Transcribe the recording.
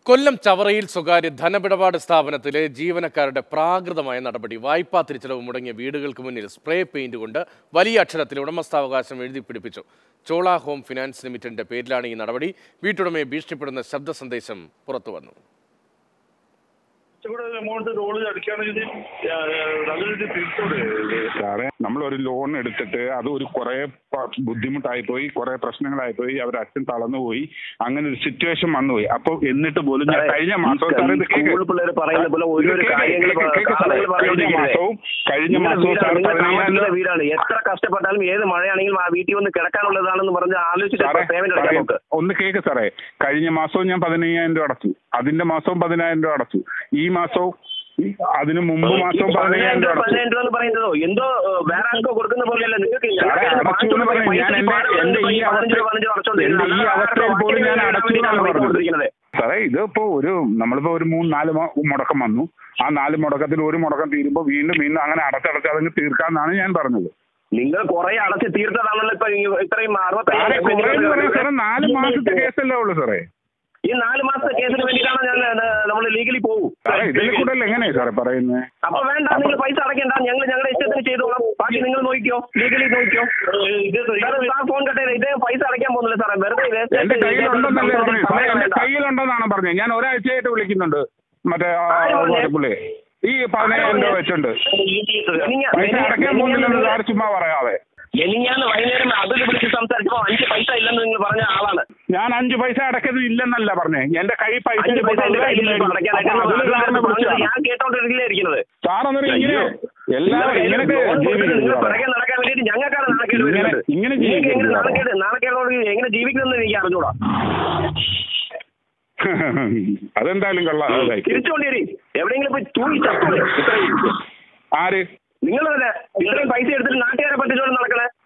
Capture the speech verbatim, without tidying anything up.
കൊല്ലം ചവറയിൽ സ്വകാര്യ ധനപിടപാട് സ്ഥാപനത്തിലെ ജീവനക്കാരുടെ പ്രാകൃതമായ നടപടി. വായ്പാ തിരിച്ചടവ് മുടങ്ങിയ വീടുകൾക്ക് മുന്നിൽ സ്പ്രേ പെയിന്റ് കൊണ്ട് വലിയ അക്ഷരത്തിൽ ഉടമസ്ഥാവകാശം എഴുതി പിടിപ്പിച്ചു. ചോള ഹോം ഫിനാൻസ് ലിമിറ്റഡിന്റെ പേരിലാണ് ഈ നടപടി. വീട്ടുടമയെ ഭീഷണിപ്പെടുന്ന ശബ്ദ സന്ദേശം പുറത്തുവന്നു. സാറേ, നമ്മളൊരു ലോൺ എടുത്തിട്ട് അത് ഒരു കുറെ ബുദ്ധിമുട്ടായി പോയി, കുറെ പ്രശ്നങ്ങളായി പോയി, അവരുടെ അച്ഛൻ തളർന്നു പോയി, അങ്ങനെ ഒരു സിറ്റുവേഷൻ വന്നുപോയി. അപ്പൊ എന്നിട്ട് പോലും ഞാൻ കഴിഞ്ഞ മാസവും കഴിഞ്ഞ മാസവും കഴിഞ്ഞ മാസവും വീടാണ്. എത്ര കഷ്ടപ്പെട്ടാലും ഏത് മഴയാണെങ്കിലും ആ വീട്ടിൽ വന്ന് കിടക്കാനുള്ളതാണെന്ന് പറഞ്ഞ് ആലോചിച്ചിട്ട് ഒന്ന് കേക്ക് സാറേ, കഴിഞ്ഞ മാസവും ഞാൻ പതിനയ്യായിരം രൂപ അടച്ചു, അതിന്റെ മാസവും പതിനായിരം രൂപ അടച്ചു, ഈ മാസവും അതിന് മുമ്പ് മാസവും പതിനയ്യായിരം രൂപ പതിനായിരം രൂപ എന്ന് പറയുന്നതോ എന്തോ വേറെ ആൾക്കോ കൊടുക്കുന്ന പോലെയല്ല. നിങ്ങൾക്ക് ഞാൻ എന്റെ ഈ അവസ്ഥയിൽ പോലും ഞാൻ അടച്ചു. സാറേ, ഇതിപ്പോ ഒരു നമ്മളിപ്പോ ഒരു മൂന്ന് നാല് മുടക്കം വന്നു, ആ നാല് മുടക്കത്തിൽ ഒരു മുടക്കം തീരുമ്പോ വീണ്ടും വീണ്ടും അങ്ങനെ അടച്ചടച്ച് അതങ്ങ് തീർക്കാന്നാണ് ഞാൻ പറഞ്ഞത്. നിങ്ങൾ കുറെ അടച്ച് തീർത്തതാണല്ലോ ഇപ്പൊ ഇത്രയും സാറേ, നാല് മാസത്തെ കേസല്ലേ ഉള്ളു സാറേ. ഈ നാല് മാസത്തെ കേസിന് വേണ്ടിയിട്ടാണ് ഞാൻ നമ്മൾ ലീഗലി പോകും. ഇതിൽ കൂടെ എങ്ങനെയാ സാറേ പറയുന്നത്? അപ്പൊ വേണ്ട, നിങ്ങൾ പൈസ അടയ്ക്കണ്ട, ഞങ്ങൾ ഞങ്ങളുടെ ഇഷ്ടത്തിന് ചെയ്തോളാം, ബാക്കി നിങ്ങൾ നോക്കിയോ, ലീഗലി നോക്കിയോ. സാർ ഫോൺ കട്ട് ചെയ്ത് ഇതേ പൈസ അടയ്ക്കാൻ പോകുന്നില്ല സാറേ, വെറുതെ എന്റെ കയ്യിലുണ്ടെന്നാണ് പറഞ്ഞത്. ഞാൻ ഒരാഴ്ചയായിട്ട് വിളിക്കുന്നുണ്ട് മറ്റേ പുള്ളി ഈ പതിനായിരം രൂപ വെച്ചുണ്ട്, പൈസ അടയ്ക്കാൻ പോകുന്നില്ലെന്ന് സാർ ചുമ്മാ പറയാതെ. എനിക്കാന്ന് വൈകുന്നേരം അതിൽ വിളിച്ച് സംസാരിച്ചപ്പോ അഞ്ച് പൈസ ഇല്ലെന്ന് നിങ്ങൾ പറഞ്ഞ ആളാണ്. ഞാൻ അഞ്ച് പൈസ അടയ്ക്കുന്നത് ഇല്ലെന്നല്ല പറഞ്ഞേ, എന്റെ കൈ പൈസ ഞാൻ കേട്ടോണ്ടിരിക്കുന്നത്. സാറൊന്നും ഇങ്ങനെ എല്ലാവരും പിറകെ നടക്കാൻ വേണ്ടിട്ട് ഞങ്ങൾക്കാണ് നാണക്കേട് വരുന്നത്. ഇങ്ങനെ നാണക്കേട് നാണക്കേടോട് എങ്ങനെ ജീവിക്കുന്നെന്ന് എനിക്ക് അറിഞ്ഞൂടാ. അതെന്തായാലും കൊള്ളാം. തിരിച്ചുകൊണ്ടേരി എവിടെയെങ്കിലും പോയി തൂങ്ങി ചത്തോളെ. ആര്? നിങ്ങൾ തന്നെ ഇത്രയും പൈസ എടുത്തിട്ട് നാട്ടുകാരെ പറ്റിച്ചോണ്ട് നടക്കണേ.